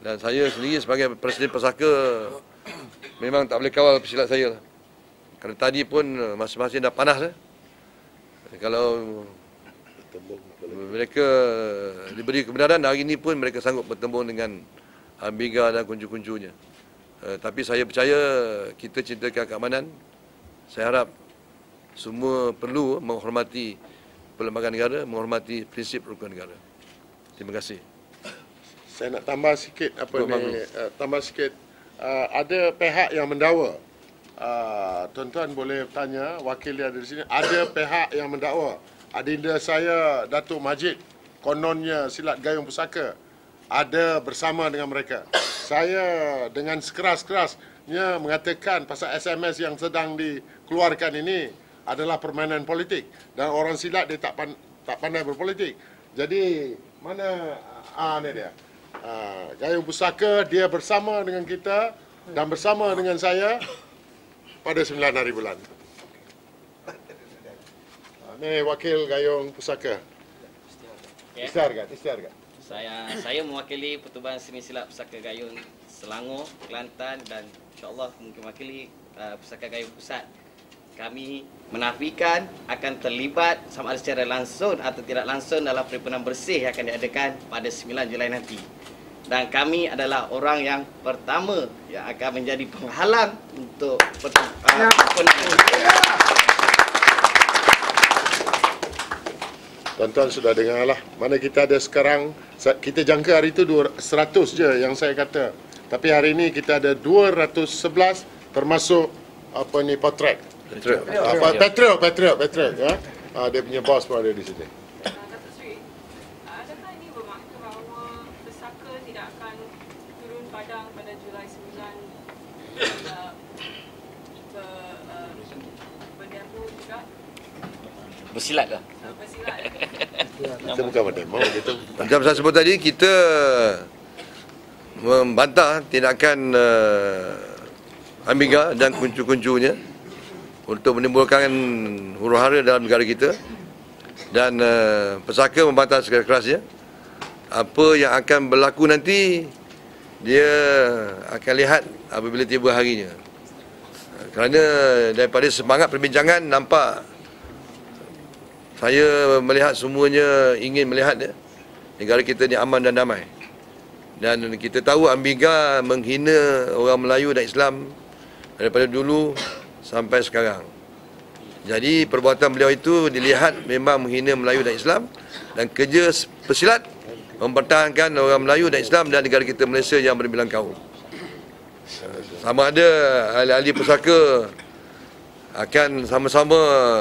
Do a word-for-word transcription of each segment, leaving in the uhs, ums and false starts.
Dan saya sendiri sebagai Presiden Pesaka memang tak boleh kawal pesilat saya. Kerana tadi pun masing-masing dah panas. Eh? Kalau mereka diberi kebenaran, hari ini pun mereka sanggup bertembung dengan Amiga dan kuncu-kuncunya. Uh, tapi saya percaya kita cintakan keamanan. Saya harap semua perlu menghormati perlembagaan negara, menghormati prinsip rukun negara. Terima kasih. Saya nak tambah sikit apa Tuan ni, uh, tambah sikit. Uh, ada pihak yang mendakwa. Uh, tuan-tuan boleh tanya, wakil dia ada di sini. Ada pihak yang mendakwa. Adinda saya, Datuk Majid, kononnya silat gayung pusaka, ada bersama dengan mereka. Saya dengan sekeras-kerasnya mengatakan pasal S M S yang sedang dikeluarkan ini adalah permainan politik. Dan orang silat dia tak, pan, tak pandai berpolitik. Jadi, mana, ah ni dia. Ah, gayung pusaka, dia bersama dengan kita dan bersama dengan saya pada sembilan hari bulan. Ah, ni wakil gayung pusaka. Istiharkat, istiharkat. Saya saya mewakili Pertubuhan Seni Silat Pusaka Gayung Selangor, Kelantan dan insya-Allah mungkin mewakili uh, Pusaka Gayung Pusat. Kami menafikan akan terlibat sama ada secara langsung atau tidak langsung dalam perhimpunan bersih yang akan diadakan pada sembilan Julai nanti. Dan kami adalah orang yang pertama yang akan menjadi penghalang untuk pertemuan. Tuan-tuan sudah dengarlah. Mana kita ada sekarang, kita jangka hari itu seratus je yang saya kata. Tapi hari ini kita ada dua ratus sebelas termasuk apa ni potret. Patriot. Apa Patriot, Patriot, Patriot ya. Ah, dia punya bos pun ada di sini. Datuk Seri, adakah ini bermakna bahawa pesaka tidak akan turun padang pada Julai sembilan uh, ke uh, berdemo juga? Bersilat ke? Bersilat. Kita bukan berdemo, kita Macam saya sebut tadi, kita membantah tindakan uh, Amiga dan kuncu-kuncunya untuk menimbulkan huru-hara dalam negara kita. Dan uh, pesaka membantah sekeras-kerasnya. Apa yang akan berlaku nanti, dia akan lihat apabila tiba harinya. Kerana daripada semangat perbincangan, nampak saya melihat semuanya ingin melihat ya, negara kita ni aman dan damai. Dan kita tahu Amiga menghina orang Melayu dan Islam daripada dulu sampai sekarang. Jadi perbuatan beliau itu dilihat memang menghina Melayu dan Islam, dan kerja pesilat mempertahankan orang Melayu dan Islam dan negara kita Malaysia yang berbilang kaum. Sama ada ahli-ahli pusaka akan sama-sama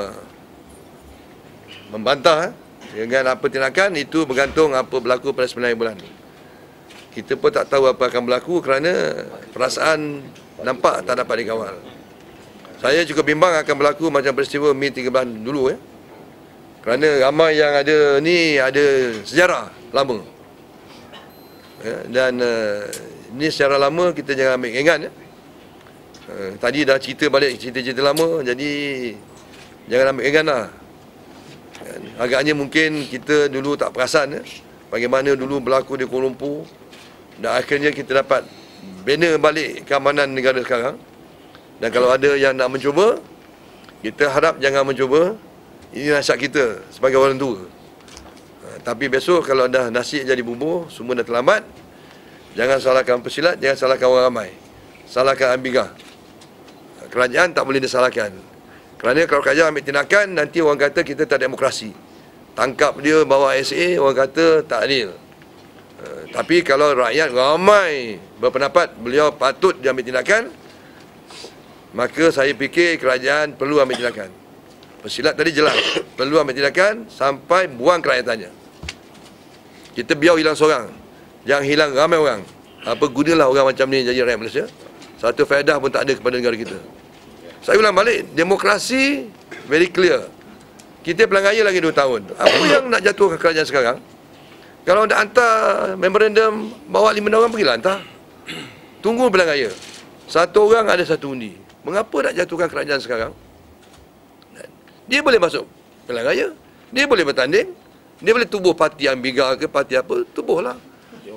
membantah dengan apa tindakan, itu bergantung apa berlaku pada sembilan bulan. Kita pun tak tahu apa akan berlaku kerana perasaan nampak tak dapat dikawal. Saya cukup bimbang akan berlaku macam peristiwa Mei tiga belas dulu ya. Kerana ramai yang ada ni ada sejarah lama. Ya, dan uh, ni sejarah lama kita jangan ambil ingat ya. Uh, tadi dah cerita balik cerita-cerita lama, jadi jangan ambil ingat lah. Agaknya mungkin kita dulu tak perasan ya, bagaimana dulu berlaku di Kuala Lumpur, dan akhirnya kita dapat bina balik keamanan negara sekarang. Dan kalau ada yang nak mencuba, kita harap jangan mencuba. Ini nasihat kita sebagai orang tua. Ha, tapi besok kalau dah nasi jadi bubur, semua dah terlambat. Jangan salahkan pesilat, jangan salahkan orang ramai. Salahkan Amiga. Kerajaan tak boleh disalahkan. Kerana kalau kerajaan ambil tindakan, nanti orang kata kita tak demokrasi. Tangkap dia, bawa S A, orang kata tak adil. Uh, tapi kalau rakyat ramai berpendapat beliau patut diambil tindakan, maka saya fikir kerajaan perlu ambil tindakan. Pesilat tadi jelas, perlu ambil tindakan sampai buang kerajaatannya. Kita biar hilang seorang, jangan hilang ramai orang. Apa gunalah orang macam ni jadi rakyat Malaysia? Satu faedah pun tak ada kepada negara kita. Saya ulang balik, demokrasi very clear. Kita pelang raya lagi dua tahun. Apa yang nak jatuhkan kerajaan sekarang? Kalau nak hantar memorandum, bawa lima orang, pergilah hantar. Tunggu pelang raya. Satu orang ada satu undi. Mengapa nak jatuhkan kerajaan sekarang? Dia boleh masuk pelang raya, dia boleh bertanding, dia boleh tubuh parti Amiga ke parti apa, tubuhlah.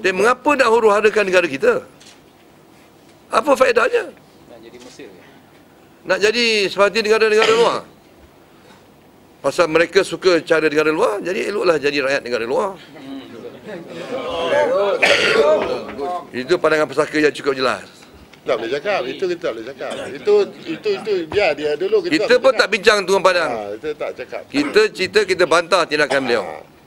Dan mengapa nak huru-harakan negara kita? Apa faedahnya? Nak jadi Mesir ke? Nak jadi seperti negara-negara luar? Pasal mereka suka cara negara luar, jadi eloklah jadi rakyat negara luar. Itu pandangan pesaka yang cukup jelas. Tak boleh cakap, itu kita tak boleh cakap. Itu itu itu dia dia dulu kita. Kita pun tak bincang Tuan Padang. Ha, kita tak cakap. Kita cerita, kita bantah tindakan beliau.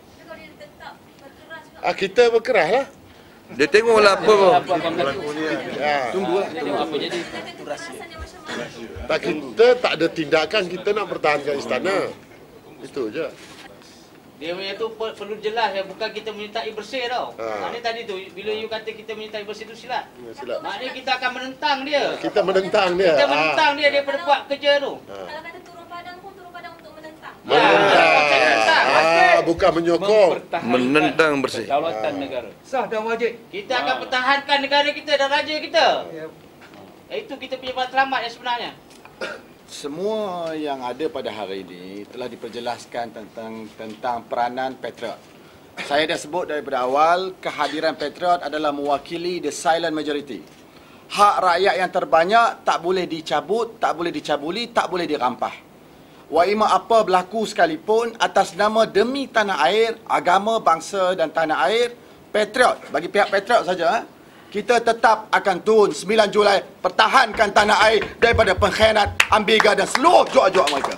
Ah, kita berkeras lah. Dia tengoklah apa. Apa akan berlaku? Ya. Tunggulah tengok apa jadi. Tak, kita tak ada tindakan, kita nak pertahankan istana. Itu je. Dia punya tu per- perlu jelas ya, bukan kita menyertai bersih tau. Ha. Maknanya tadi tu bila you kata kita menyertai bersih tu silap. Ya, silap. Maknanya kita akan menentang dia. Kita menentang dia. Kita Ah. menentang dia daripada buat kerja tu. Kalau kata turun padang pun turun padang untuk menentang. Ya, macam menentang. Ah, bukan menyokong. Menentang bersih. Kedaulatan negara. Sah dan wajib. Kita akan pertahankan negara kita dan raja kita. Itu kita punya matlamat yang sebenarnya. Semua yang ada pada hari ini telah diperjelaskan tentang tentang peranan Patriot. Saya dah sebut daripada awal, kehadiran Patriot adalah mewakili the silent majority. Hak rakyat yang terbanyak tak boleh dicabut, tak boleh dicabuli, tak boleh dirampah. Waima apa berlaku sekalipun atas nama demi tanah air, agama, bangsa dan tanah air, Patriot, bagi pihak Patriot saja, kita tetap akan turun sembilan Julai pertahankan tanah air daripada pengkhianat Ambiga dan seluruh juak-juak mereka.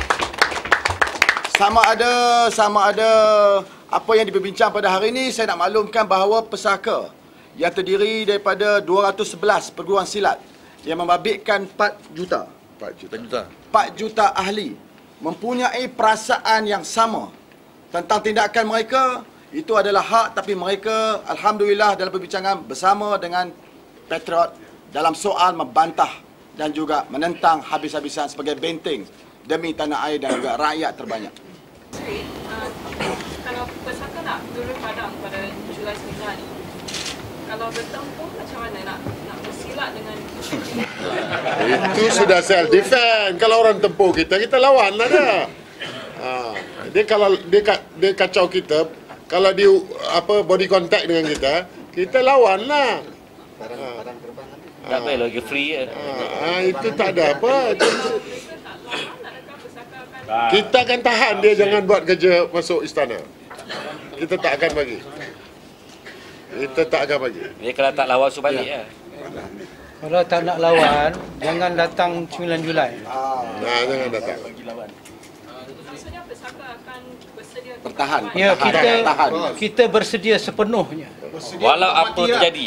Sama ada sama ada apa yang diperbincang pada hari ini, saya nak maklumkan bahawa pesaka yang terdiri daripada dua ratus sebelas perguruan silat yang membabitkan empat juta empat juta. empat juta. empat juta ahli mempunyai perasaan yang sama tentang tindakan mereka. Itu adalah hak, tapi mereka alhamdulillah dalam perbincangan bersama dengan Patriot dalam soal membantah dan juga menentang habis-habisan sebagai benteng demi tanah air dan juga rakyat terbanyak. Sri, uh, kalau pesaka nak turun padang pada Julai sembilan, kalau bertempur macam mana nak nak bersilat dengan Itu sudah self defense. Kalau orang tempur kita, kita lawan lah dah. Ha, dia kalau dia dia kacau kita, kalau dia apa body contact dengan kita, kita lawan lah. Tak payah lagi free je. Ha, itu tak ada apa. Itu, mereka tak lawan, adakah pesaka akan kita akan tahan dia jangan buat kerja masuk istana. Kita tak akan bagi. Kita tak akan bagi. Dia kalau tak lawan suruh balik lah. Kalau tak nak lawan, jangan datang sembilan Julai. Nah, jangan datang. maksudnya pesaka akan bersedia Pertahan. Ya, pertahan, kita pertahan. kita bersedia sepenuhnya. Walau apa terjadi.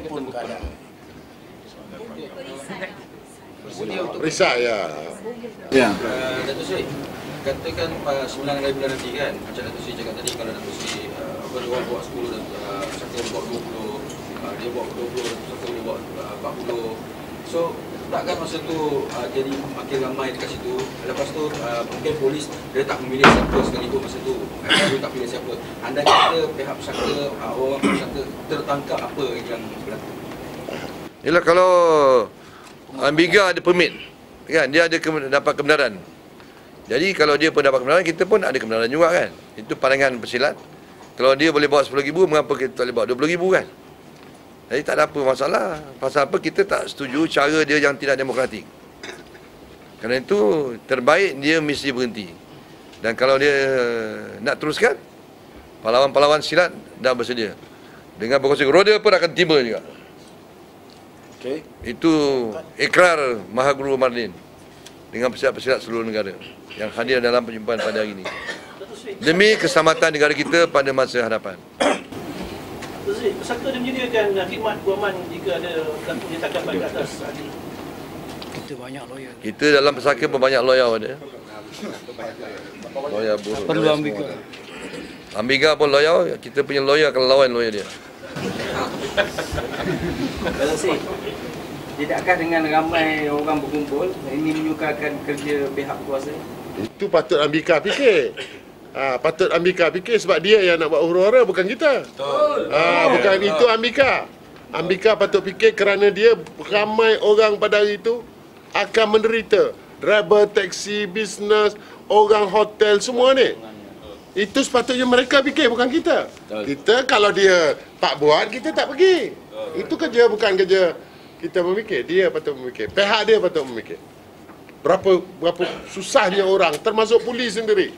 Risau ya. Ya. Uh, Datuk Seri, katakan uh, sembilan hari bulan nanti kan, macam Datuk Seri cakap tadi, kalau Datuk Seri uh, apa dia buat sepuluh dan uh, Pesaka buat dua puluh, uh, dia buat dua puluh dan Pesaka dia buat uh, empat puluh. So takkan masa tu uh, jadi makin ramai dekat situ. Lepas tu uh, mungkin polis dia tak memilih siapa sekalipun masa tu. Dia tak pilih siapa. Anda kata pihak Pesaka, uh, orang Pesaka tertangkap apa yang berlaku? Yalah, kalau Ambiga ada permit, kan, dia ada ke, dapat kebenaran. Jadi kalau dia pun dapat kebenaran, kita pun ada kebenaran juga kan. Itu pandangan pesilat. Kalau dia boleh bawa sepuluh ribu, mengapa kita tak boleh bawa dua puluh ribu kan? Jadi tak ada apa masalah. Pasal apa kita tak setuju cara dia yang tidak demokratik. Kerana itu terbaik dia mesti berhenti. Dan kalau dia nak teruskan, pahlawan-pahlawan silat dah bersedia. Dengan berkursi roda pun akan tiba juga. Okay. Itu ikrar Mahaguru Mardin dengan pesilat-pesilat seluruh negara yang hadir dalam perjumpaan pada hari ini demi keselamatan negara kita pada masa hadapan. Pesaka dia menyediakan khidmat guaman jika ada berlaku jetakan pada atas ahli. Kita banyak lawyer. Kita dalam pesaka pun banyak lawyer ada. Lawyer buruh. Perlu lawyer Ambiga. semua. Ambiga pun lawyer, kita punya lawyer akan lawan lawyer dia. Datuk Seri, tidakkah dengan ramai orang berkumpul ini menyukarkan kerja pihak kuasa? Itu patut Ambika fikir. Ha, patut Ambika fikir sebab dia yang nak buat huru-hara, bukan kita. Ha, bukan itu Ambika. Ambika patut fikir kerana dia ramai orang pada hari itu akan menderita. Driver taksi, bisnes, orang hotel, semua ni. Itu sepatutnya mereka fikir, bukan kita. Kita kalau dia tak buat, kita tak pergi. Itu kerja bukan kerja kita memikir. Dia patut memikir. Pihak dia patut memikir. Berapa berapa susahnya orang, termasuk polis sendiri.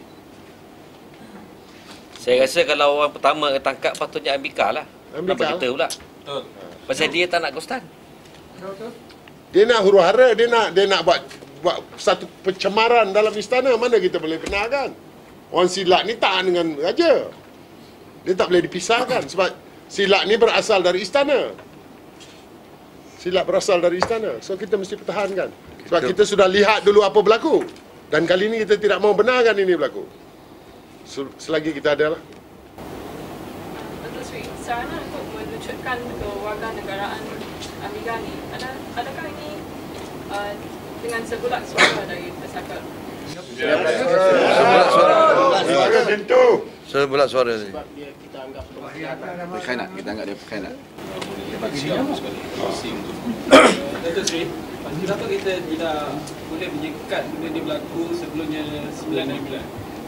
Saya rasa kalau orang pertama tangkap patutnya Ambika lah. Ambika Kenapa kita pula? Betul. Pasal dia tak nak Kostan. Dia nak huru-hara, dia nak dia nak buat buat satu pencemaran dalam istana. Mana kita boleh benarkan? Orang silat ni tak dengan raja. Dia tak boleh dipisahkan sebab silat ni berasal dari istana. Silat berasal dari istana. So kita mesti pertahankan. Sebab kita sudah lihat dulu apa berlaku. Dan kali ini kita tidak mau benarkan ini berlaku. Selagi kita ada lah. Datuk Seri, sarana untuk melucutkan kewarganegaraan Amiga ni, ada, adakah ini uh, dengan sebulat suara dari pesaka? Sebulat suara. Sebulat suara ni. Berkhianat, kita anggap dia berkhianat. Datuk Seri, kenapa kita tidak boleh menyekat benda ni berlaku sebelumnya sembilan hari bulan?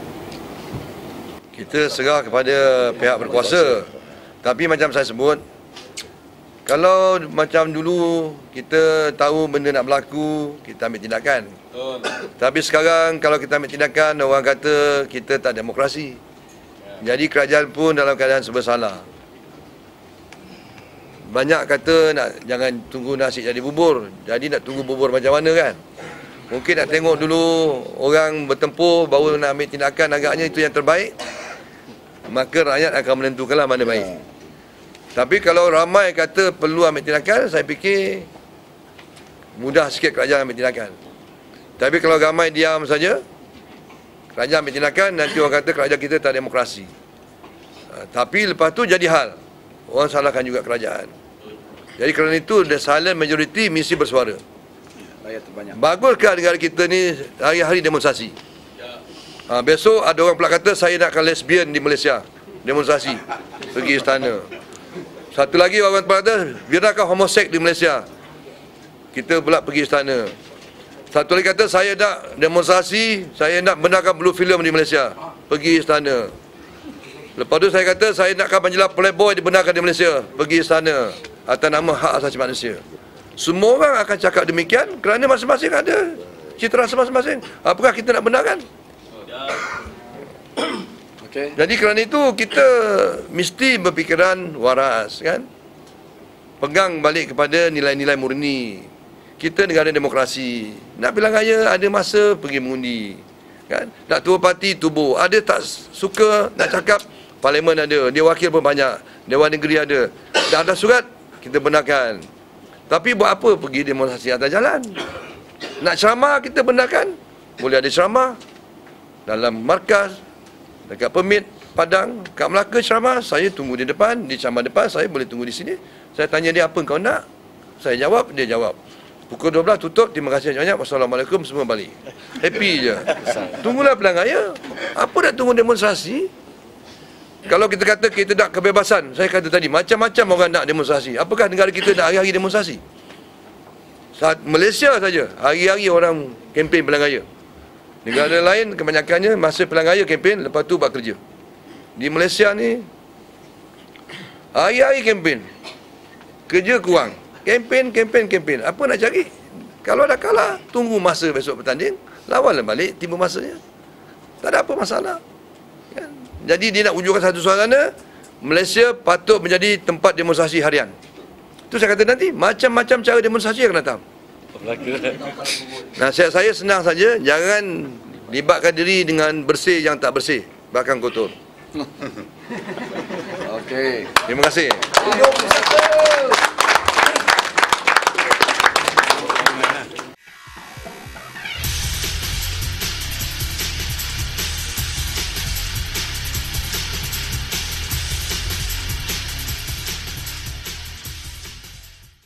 Kita serah kepada pihak berkuasa. Tapi macam saya sebut, kalau macam dulu kita tahu benda nak berlaku, kita ambil tindakan. Betul. Tapi sekarang kalau kita ambil tindakan, orang kata kita tak demokrasi. Jadi kerajaan pun dalam keadaan serba salah. Banyak kata nak jangan tunggu nasi jadi bubur. Jadi nak tunggu bubur macam mana kan? Mungkin nak tengok dulu orang bertempur baru nak ambil tindakan, agaknya itu yang terbaik. Maka rakyat akan menentukanlah mana baik. Tapi kalau ramai kata perlu ambil tindakan, saya fikir mudah sikit kerajaan ambil tindakan. Tapi kalau ramai diam saja, kerajaan ambil tindakan, nanti orang kata kerajaan kita tak demokrasi. Ha, tapi lepas tu jadi hal, orang salahkan juga kerajaan. Jadi kerana itu, the silent majority mesti bersuara. Rakyat terbanyak. Baguskah negara kita ni hari-hari demonstrasi? Ha, besok ada orang pula kata saya nakkan lesbian di Malaysia. Demonstrasi. Pergi istana. Satu lagi orang pula kata biarkan homoseks di Malaysia. Kita pula pergi istana. Satu lagi kata saya nak demonstrasi, saya nak benarkan blue film di Malaysia. Pergi istana. Lepas tu saya kata saya nakkan majalah Playboy dibenarkan di Malaysia. Pergi istana. Atas nama hak asasi manusia. Semua orang akan cakap demikian kerana masing-masing ada citra masing-masing. Apakah kita nak benarkan? Okay. Jadi kerana itu kita mesti berfikiran waras kan. Pegang balik kepada nilai-nilai murni. Kita negara demokrasi. Nak pilihan raya ada masa pergi mengundi. Kan? Nak tubuh parti tubuh. Ada tak suka nak cakap, parlimen ada, dia wakil pun banyak, Dewan Negeri ada. Dah ada surat, kita benarkan. Tapi buat apa pergi demonstrasi atas jalan? Nak ceramah kita benarkan. Boleh ada ceramah dalam markas, dekat Permit Padang, kat Melaka ceramah, saya tunggu di depan, di ceramah depan, saya boleh tunggu di sini. Saya tanya dia apa kau nak, saya jawab, dia jawab. Pukul dua belas tutup, terima kasih banyak, wassalamualaikum, semua balik. Happy je. Tunggulah pilihan raya. Apa nak tunggu demonstrasi? Kalau kita kata kita nak kebebasan, saya kata tadi, macam-macam orang nak demonstrasi. Apakah negara kita nak hari-hari demonstrasi? Saat Malaysia saja, hari-hari orang kempen pilihan raya. Negara lain kebanyakannya masa pilihan raya kempen, lepas tu buat kerja. Di Malaysia ni hari-hari kempen, kerja kurang, kempen, kempen, kempen. Apa nak cari? Kalau dah kalah, tunggu masa besok bertanding, lawanlah balik, timbul masanya. Tak ada apa masalah kan? Jadi dia nak wujudkan satu suasana Malaysia patut menjadi tempat demonstrasi harian. Itu saya kata nanti macam-macam cara demonstrasi akan datang. Nasihat saya senang saja, jangan libatkan diri dengan bersih yang tak bersih, bahkan kotor. Okey. Terima kasih.